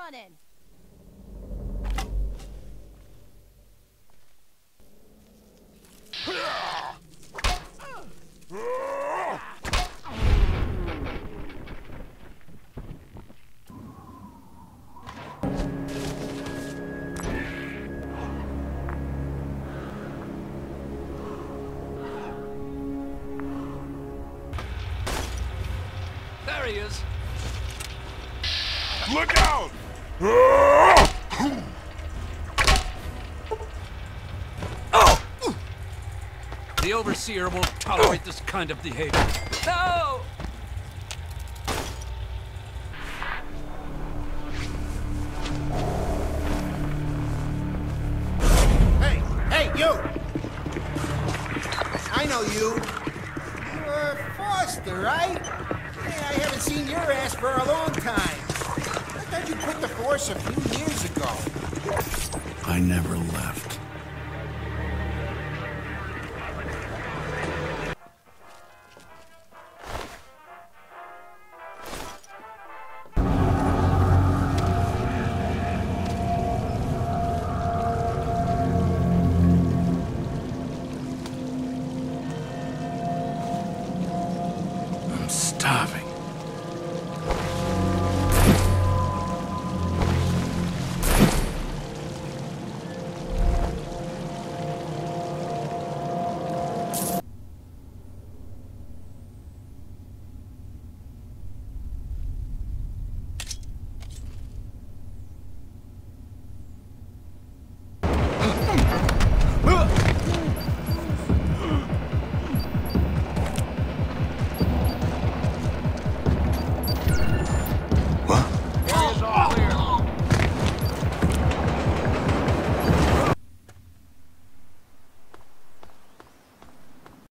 running. There he is. Look out! The Overseer won't tolerate this kind of behavior. No! Hey, you! I know you. You're Foster, right? Hey, I haven't seen your ass for a long time. I thought you quit the force a few years ago. I never left. I'm starving.